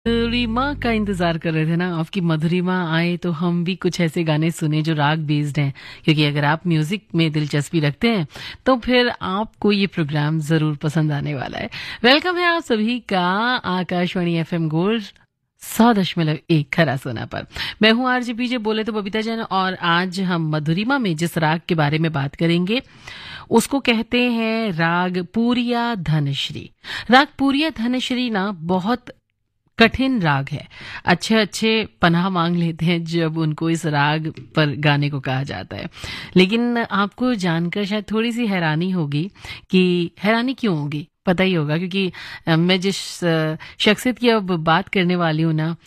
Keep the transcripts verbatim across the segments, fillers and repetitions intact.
मधुरिमा का इंतजार कर रहे थे ना, आपकी मधुरिमा आए तो हम भी कुछ ऐसे गाने सुने जो राग बेस्ड हैं, क्योंकि अगर आप म्यूजिक में दिलचस्पी रखते हैं तो फिर आपको ये प्रोग्राम जरूर पसंद आने वाला है। वेलकम है आप सभी का आकाशवाणी एफएम गोल्ड सौ दशमलव एक खरा सोना पर। मैं हूं आरजे पीजे, बोले तो बबीता जैन, और आज हम मधुरिमा में जिस राग के बारे में बात करेंगे उसको कहते हैं राग पूरिया धनश्री। राग पूरिया धनश्री ना बहुत कठिन राग है। अच्छे अच्छे पनाह मांग लेते हैं जब उनको इस राग पर गाने को कहा जाता है, लेकिन आपको जानकर शायद थोड़ी सी हैरानी होगी। कि हैरानी क्यों होगी, पता ही होगा, क्योंकि मैं जिस शख्सियत की अब बात करने वाली हूँ ना,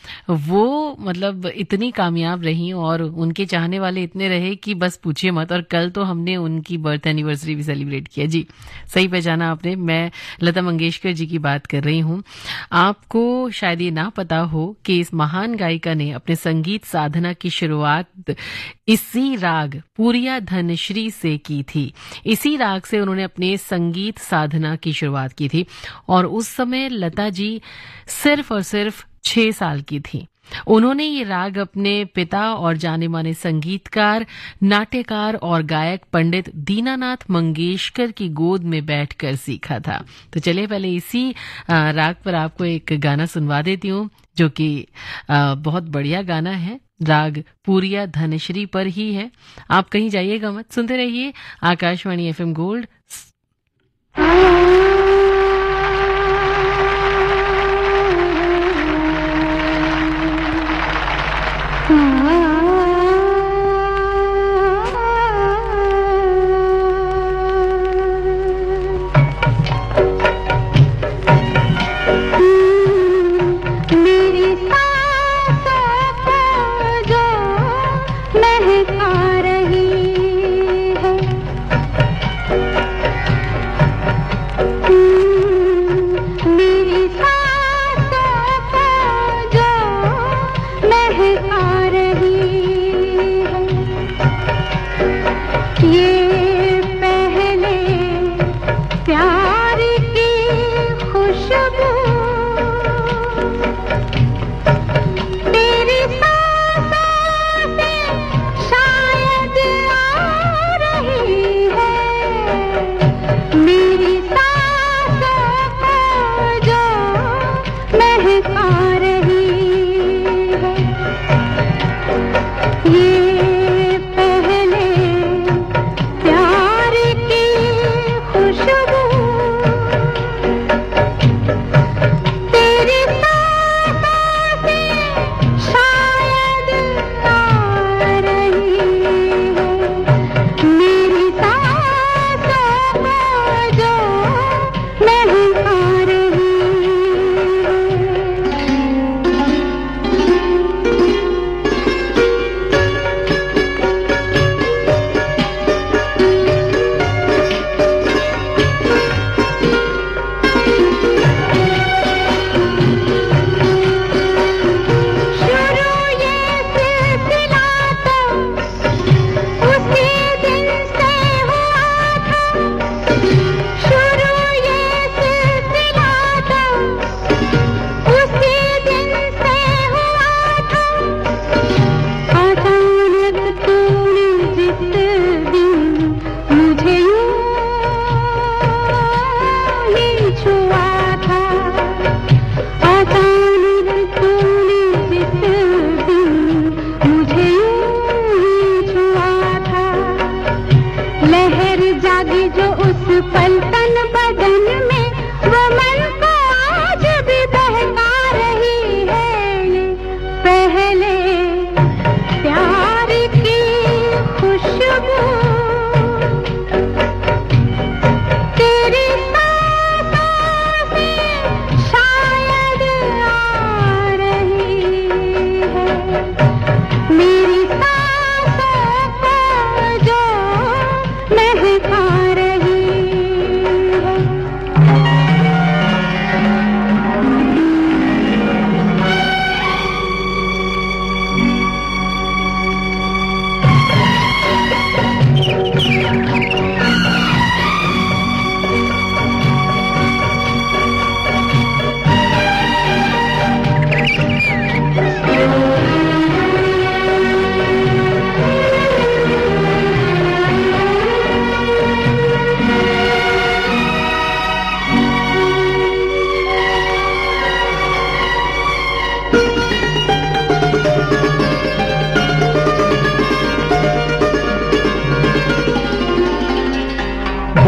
वो मतलब इतनी कामयाब रही और उनके चाहने वाले इतने रहे कि बस पूछिए मत। और कल तो हमने उनकी बर्थ एनिवर्सरी भी सेलिब्रेट किया। जी, सही पहचाना आपने, मैं लता मंगेशकर जी की बात कर रही हूँ। आपको शायद ये ना पता हो कि इस महान गायिका ने अपने संगीत साधना की शुरुआत इसी राग पूरिया धनश्री से की थी। इसी राग से उन्होंने अपने संगीत साधना की शुरुआत की थी और उस समय लता जी सिर्फ और सिर्फ छह साल की थी। उन्होंने ये राग अपने पिता और जाने माने संगीतकार, नाट्यकार और गायक पंडित दीनानाथ मंगेशकर की गोद में बैठकर सीखा था। तो चलिए पहले इसी राग पर आपको एक गाना सुनवा देती हूँ, जो कि बहुत बढ़िया गाना है। राग पूरिया धनश्री पर ही है। आप कहीं जाइएगा मत, सुनते रहिए आकाशवाणी एफएम गोल्ड। रही है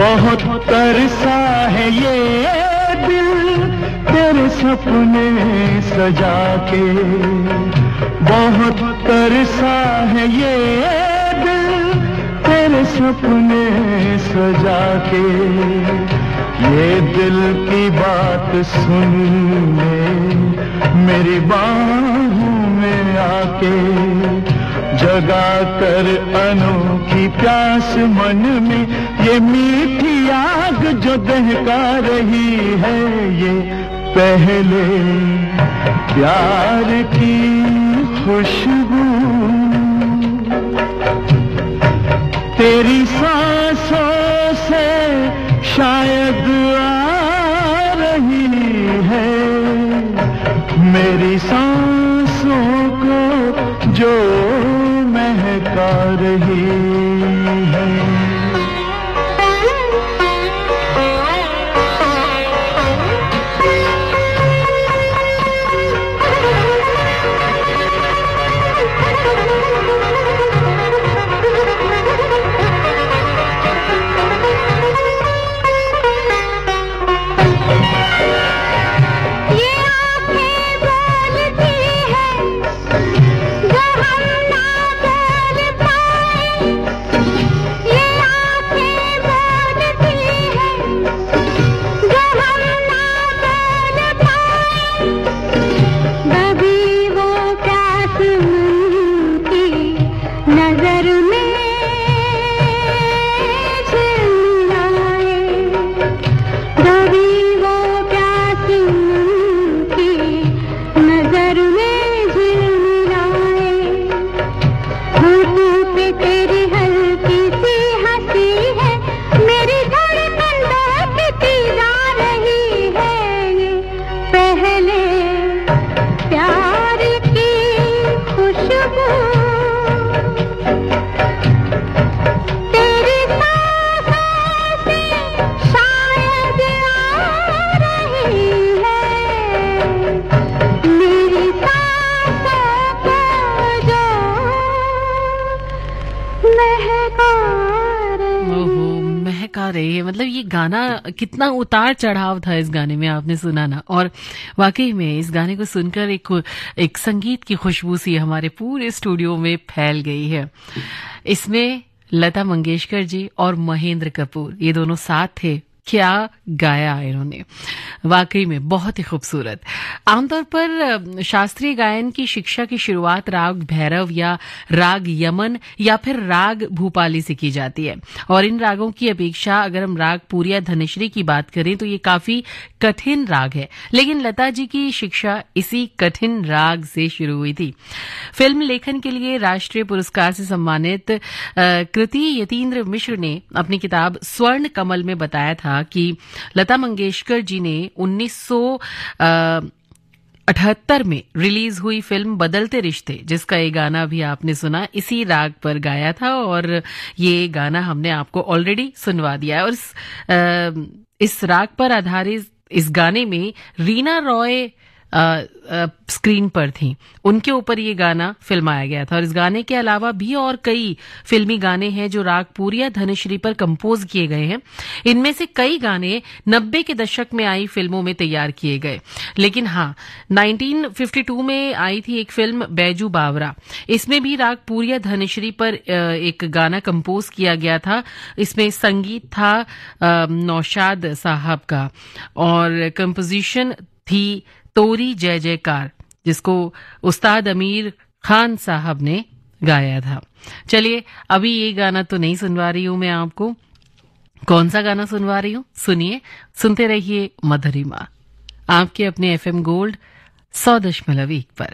बहुत तरसा है ये दिल तेरे सपने सजा के, बहुत तरसा है ये दिल तेरे सपने सजा के। ये दिल की बात सुन ले मेरी बाहों में आके, जगा कर अनोखी प्यास मन में, ये मीठी आग जो दहका रही है, ये पहले प्यार की खुशबू तेरी सांसों से शायद आ रही है, मेरी सांसों को जो महका रही है। मतलब ये गाना कितना उतार चढ़ाव था इस गाने में, आपने सुना ना। और वाकई में इस गाने को सुनकर एक एक संगीत की खुशबू सी हमारे पूरे स्टूडियो में फैल गई है। इसमें लता मंगेशकर जी और महेंद्र कपूर ये दोनों साथ थे। क्या गाया इन्होंने, वाकई में बहुत ही खूबसूरत। आमतौर पर शास्त्रीय गायन की शिक्षा की शुरुआत राग भैरव या राग यमन या फिर राग भूपाली से की जाती है, और इन रागों की अपेक्षा अगर हम राग पूरिया धनेश्वरी की बात करें तो ये काफी कठिन राग है, लेकिन लता जी की शिक्षा इसी कठिन राग से शुरू हुई थी। फिल्म लेखन के लिए राष्ट्रीय पुरस्कार से सम्मानित कृति यतीन्द्र मिश्र ने अपनी किताब स्वर्ण कमल में बताया था कि लता मंगेशकर जी ने उन्नीस सौ अठहत्तर में रिलीज हुई फिल्म बदलते रिश्ते, जिसका ये गाना भी आपने सुना, इसी राग पर गाया था, और ये गाना हमने आपको ऑलरेडी सुनवा दिया है। और इस, आ, इस राग पर आधारित इस गाने में रीना रॉय आ, आ, स्क्रीन पर थी, उनके ऊपर ये गाना फिल्माया गया था। और इस गाने के अलावा भी और कई फिल्मी गाने हैं जो राग पूरिया धनेश्वरी पर कंपोज किए गए हैं। इनमें से कई गाने नब्बे के दशक में आई फिल्मों में तैयार किए गए, लेकिन हाँ उन्नीस सौ बावन में आई थी एक फिल्म बैजू बावरा, इसमें भी राग पूरिया धनेश्वरी पर एक गाना कंपोज किया गया था। इसमें संगीत था नौशाद साहब का और कंपोजिशन थी तोरी जय जयकार, जिसको उस्ताद अमीर खान साहब ने गाया था। चलिए अभी ये गाना तो नहीं सुनवा रही हूं मैं आपको, कौन सा गाना सुनवा रही हूं सुनिए, सुनते रहिए मधुरिमा आपके अपने एफएम गोल्ड सौ दशमलव एक पर।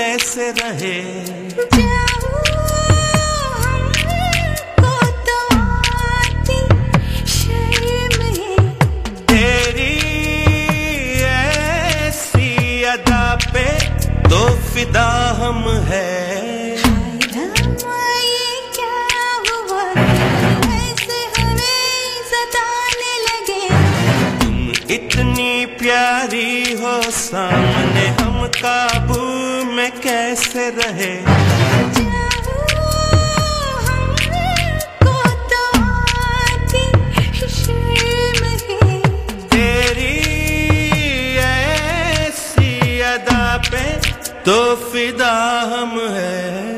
कैसे रहे। तो फिदा हम है। ये क्या हुआ ऐसे हमें सताने लगे। तुम इतनी प्यारी हो सामने हम काबू में कैसे रहे। तो फिदा हम है।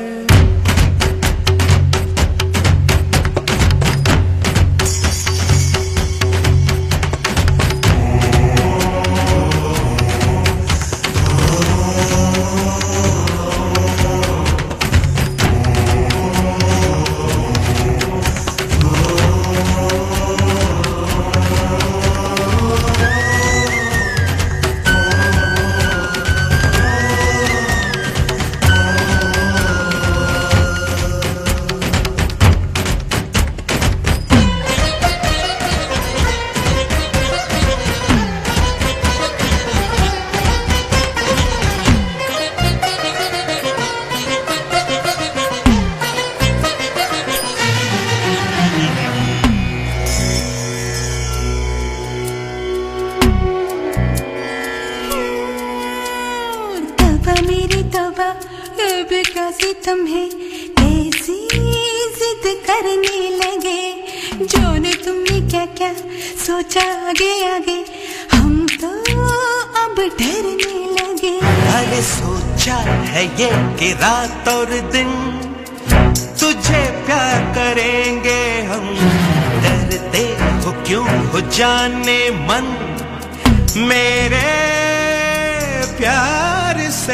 तुम्हें ऐसी जिद करने लगे। जोने तुमने क्या क्या सोचा आगे आगे हम तो अब डरने लगे। अरे सोचा है ये कि रात और दिन तुझे प्यार करेंगे हम। डरते हो क्यों हो जाने मन मेरे प्यार से।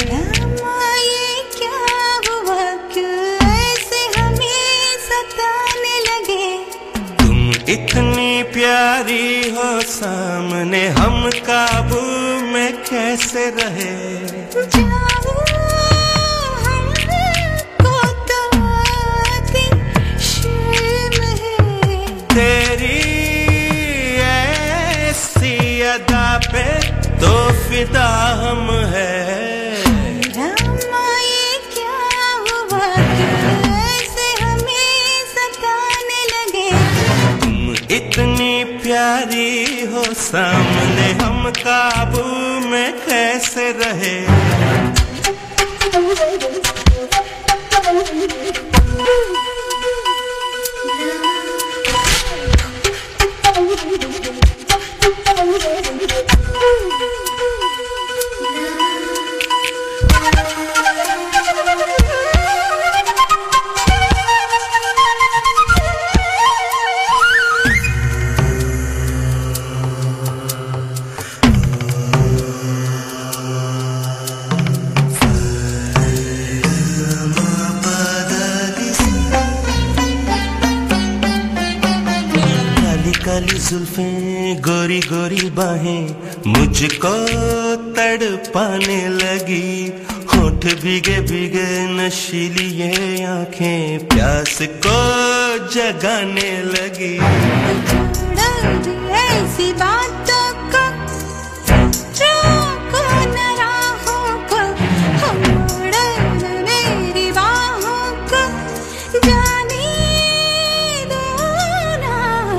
इतनी प्यारी हो सामने हम काबू में कैसे रहे। जाओ हमको तो आती शर्म है। तेरी ऐसी अदा पे तो फिदा हम है। इतनी प्यारी हो सामने हम काबू में कैसे रहे। काली जुल्फें गोरी गोरी बाहें मुझको तड़पाने लगी। होठ भीगे भीगे नशीली ये आंखें प्यास को जगाने लगी। ऐसी बातों को रोको न राहों को। हम मेरी बाहों को जाने दो ना।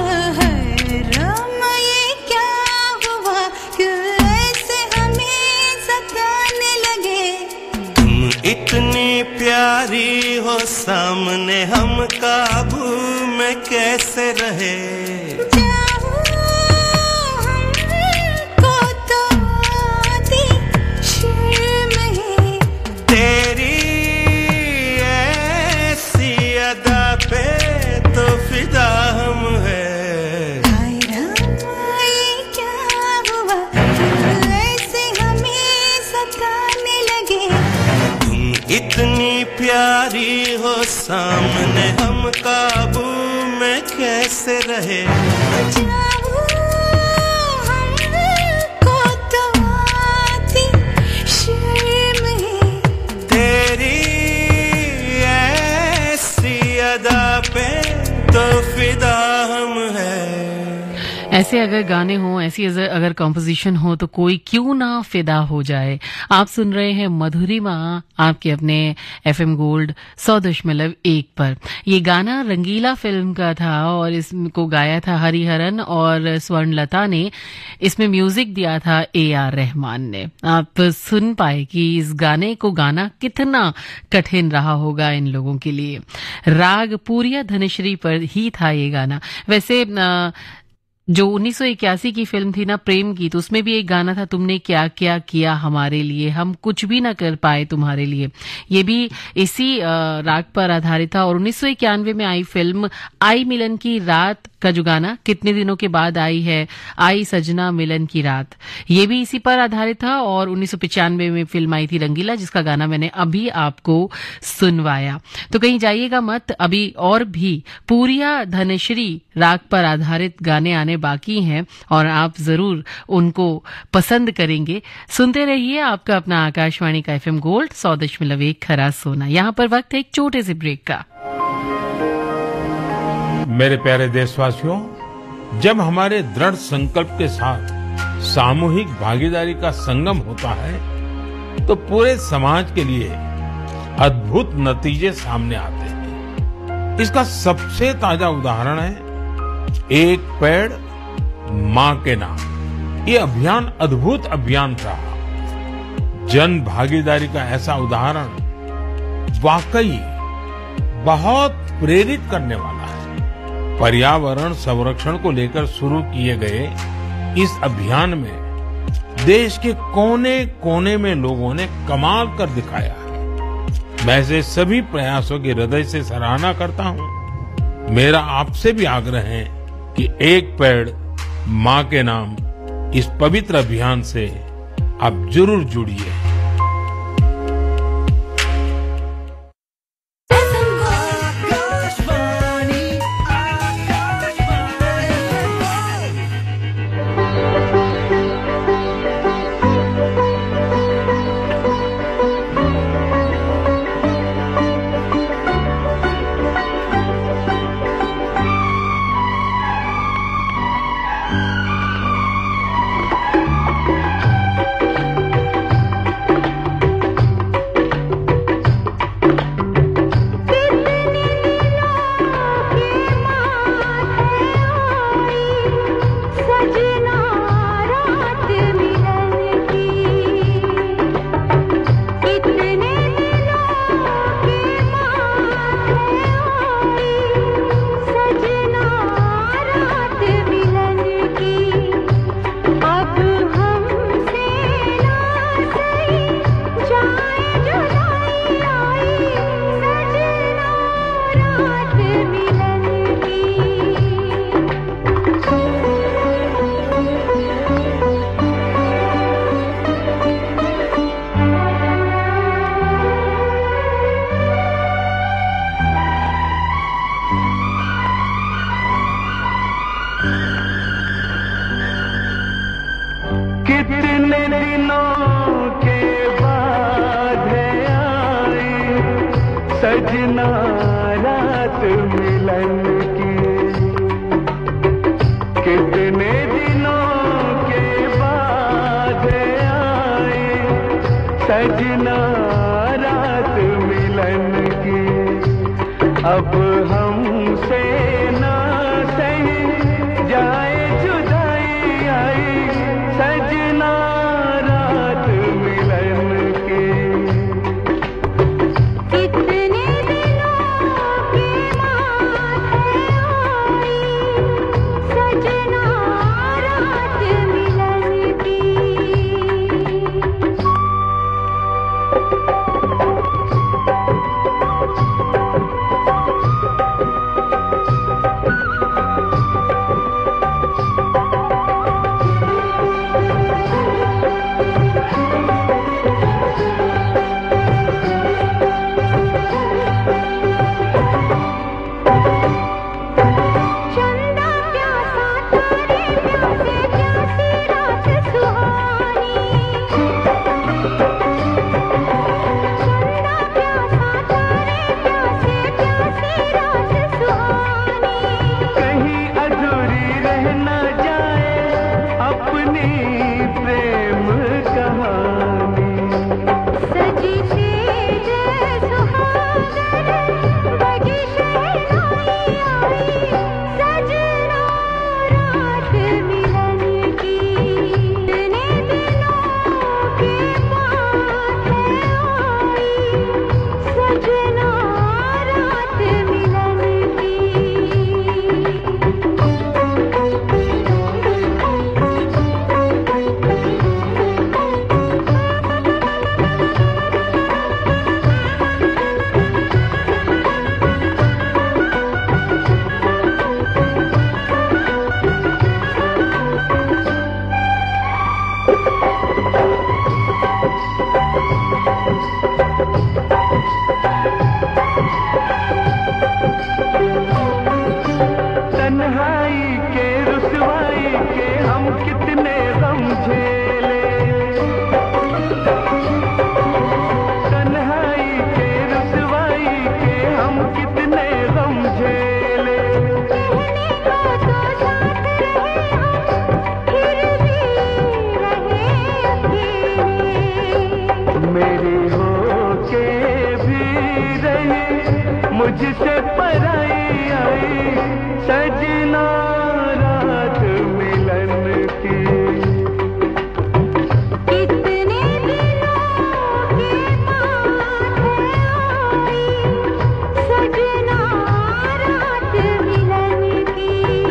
राम ये क्या हुआ क्यों ऐसे हमें सताने लगे। तुम इतनी प्यारी हो सामने हम काबू में कैसे रहे। तो फिदा हम है। हाय रामा ये क्या हुआ ऐसे हमें सताने लगे। तुम इतनी प्यारी हो सामने हम काबू में कैसे रहे। जाओ हमको तो आती शर्म है। तो फिदा हम है। ऐसे अगर गाने हों, ऐसी अगर अगर कॉम्पोजिशन हो तो कोई क्यों ना फिदा हो जाए। आप सुन रहे हैं मधुरिमा आपके अपने एफएम गोल्ड सौ दशमलव एक पर। ये गाना रंगीला फिल्म का था और इसको गाया था हरिहरन और स्वर्णलता ने। इसमें म्यूजिक दिया था ए आर रहमान ने। आप सुन पाए कि इस गाने को गाना कितना कठिन रहा होगा इन लोगों के लिए। राग पूरिया धनश्री पर ही था ये गाना। वैसे आ, जो उन्नीस सौ इक्यासी की फिल्म थी ना प्रेम की, तो उसमें भी एक गाना था, तुमने क्या क्या किया हमारे लिए, हम कुछ भी ना कर पाए तुम्हारे लिए। ये भी इसी राग पर आधारित था। और उन्नीस सौ इक्यानवे में आई फिल्म आई मिलन की रात का जो गाना कितने दिनों के बाद आई है, आई सजना मिलन की रात, ये भी इसी पर आधारित था। और उन्नीस सौ पचानवे में फिल्म आई थी रंगीला, जिसका गाना मैंने अभी आपको सुनवाया। तो कहीं जाइएगा मत, अभी और भी पूरिया धनश्री राग पर आधारित गाने आने बाकी हैं और आप जरूर उनको पसंद करेंगे। सुनते रहिए आपका अपना आकाशवाणी का एफएम गोल्ड सौ दशमलव एक खरा सोना। यहाँ पर वक्त है एक छोटे से ब्रेक का। मेरे प्यारे देशवासियों, जब हमारे दृढ़ संकल्प के साथ सामूहिक भागीदारी का संगम होता है तो पूरे समाज के लिए अद्भुत नतीजे सामने आते हैं। इसका सबसे ताजा उदाहरण है एक पेड़ मां के नाम। ये अभियान अद्भुत अभियान रहा। जन भागीदारी का ऐसा उदाहरण वाकई बहुत प्रेरित करने वाला है। पर्यावरण संरक्षण को लेकर शुरू किए गए इस अभियान में देश के कोने कोने में लोगों ने कमाल कर दिखाया है। मैं ऐसे सभी प्रयासों की हृदय से सराहना करता हूं। मेरा आपसे भी आग्रह है कि एक पेड़ मां के नाम इस पवित्र अभियान से आप जरूर जुड़िए। सजना रात मिलन की, कितने दिनों के बाद आई सजना रात मिलन की। अब हमसे ना सही जाए जुदाई आई सजना रात मिलन की। मुझसे पराई आई सजना रात मिलन की। कितने दिनों के बाद आई सजना रात मिलन की।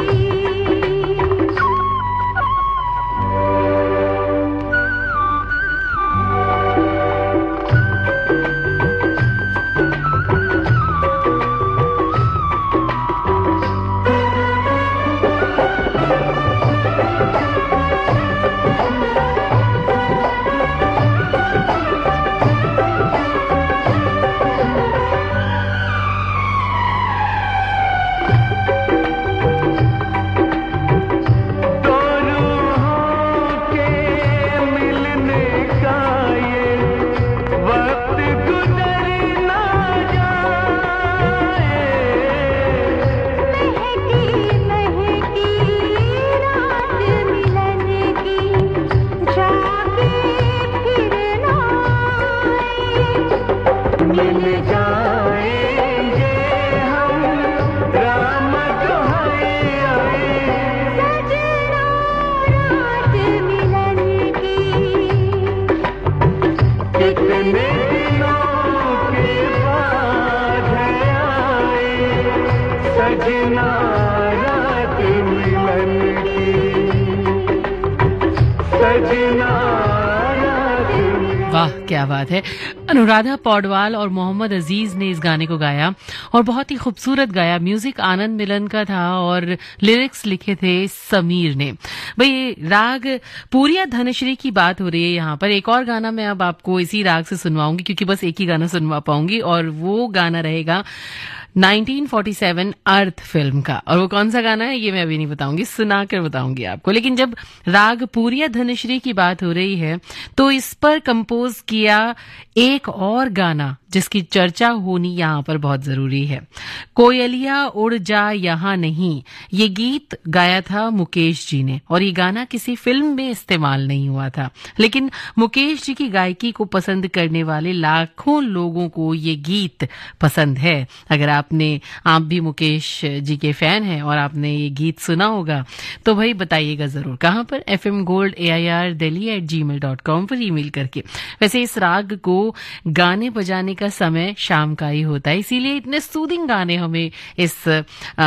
वाह क्या बात है। अनुराधा पौडवाल और मोहम्मद अजीज ने इस गाने को गाया और बहुत ही खूबसूरत गाया। म्यूजिक आनंद मिलन का था और लिरिक्स लिखे थे समीर ने। भाई राग पूरिया धनश्री की बात हो रही है यहाँ पर। एक और गाना मैं अब आपको इसी राग से सुनवाऊंगी क्योंकि बस एक ही गाना सुनवा पाऊंगी और वो गाना रहेगा nineteen forty seven Earth film का। और वो कौन सा गाना है ये मैं अभी नहीं बताऊंगी, सुना कर बताऊंगी आपको। लेकिन जब राग पूरिया धनश्री की बात हो रही है तो इस पर कंपोज किया एक और गाना जिसकी चर्चा होनी यहाँ पर बहुत जरूरी है। कोयलिया उड़ जा यहाँ नहीं, ये गीत गाया था मुकेश जी ने और ये गाना किसी फिल्म में इस्तेमाल नहीं हुआ था, लेकिन मुकेश जी की गायकी को पसंद करने वाले लाखों लोगों को ये गीत पसंद है। अगर आपने आप भी मुकेश जी के फैन हैं और आपने ये गीत सुना होगा तो भाई बताइएगा जरूर। कहाँ पर? F M Gold A I R Delhi at Gmail dot com पर ईमेल करके। वैसे इस राग को गाने बजाने का समय शाम का ही होता है, इसीलिए इतने सूदिंग गाने हमें इस आ,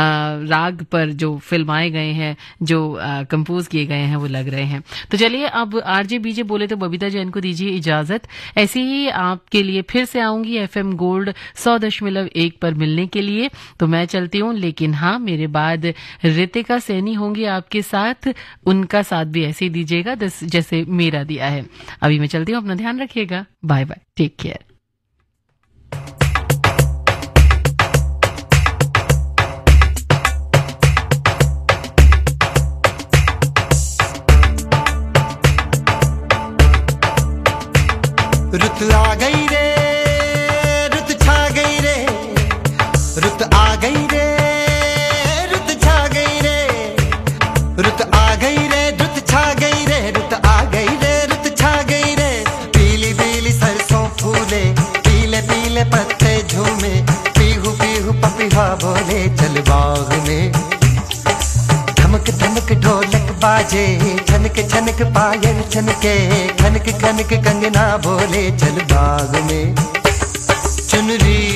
राग पर जो फिल्माए गए हैं, जो कंपोज किए गए हैं वो लग रहे हैं। तो चलिए अब आरजे बीजे बोले तो बबीता जैन को दीजिए इजाजत। ऐसे ही आपके लिए फिर से आऊंगी एफ एम गोल्ड सौ दशमलव एक पर मिलने के लिए। तो मैं चलती हूँ, लेकिन हाँ मेरे बाद रितिका सैनी होंगी आपके साथ। उनका साथ भी ऐसे ही दीजिएगा जैसे मेरा दिया है। अभी मैं चलती हूँ, अपना ध्यान रखिएगा। Bye bye, take care. रुत आ गई रे, रुत छा गई रे, रुत आ गई रे, रुत छा गई रे, रुत आ गई रे, रुत छा गई रे, रुत आ गई रे, रुत छा गई रे। पीली पीली सरसों फूले, पीले पीले पत्ते झूमे, पीहू पीहू पपीहा बोले चल बाग में। धमक धमक ढोलक बाजे, छनक छनक पायल छनके, खनक खनक कंगना बोले चल बाग में। चुनरी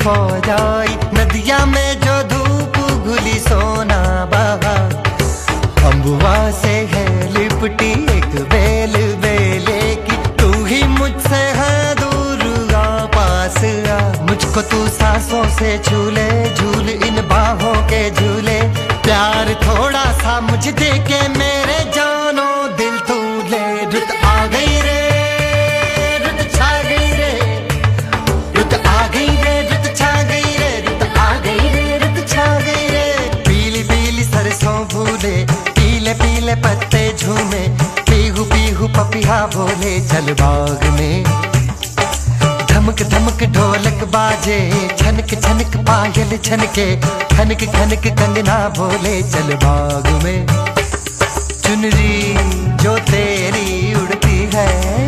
फौज आई, नदिया में जो धूप घुली सोना बहा, अम्बुआ से है लिपटी एक बेल बेले की, तू ही मुझसे है दूर आ पास आ, मुझको तू सांसों से झूले, झूल इन बाहों के झूले, प्यार थोड़ा सा मुझे दे के मेरे जानो दिल तू ले। रुत आ गई रे, रुत छा गई रे, रुत आ गई रे, रुत छा गई रे, रुत आ गई रे, रुत छा गई रे। पीली पीली सरसों फूले, पीले पीले पत्ते झूमे, पीहू पीहू पपिया बोले चल बाग में, धमक धमक ढोलक बाजे, छनक छनक पायल छनके, खनक खनक कंगना बोले चल बाग में। चुनरी जो तेरी उड़ती है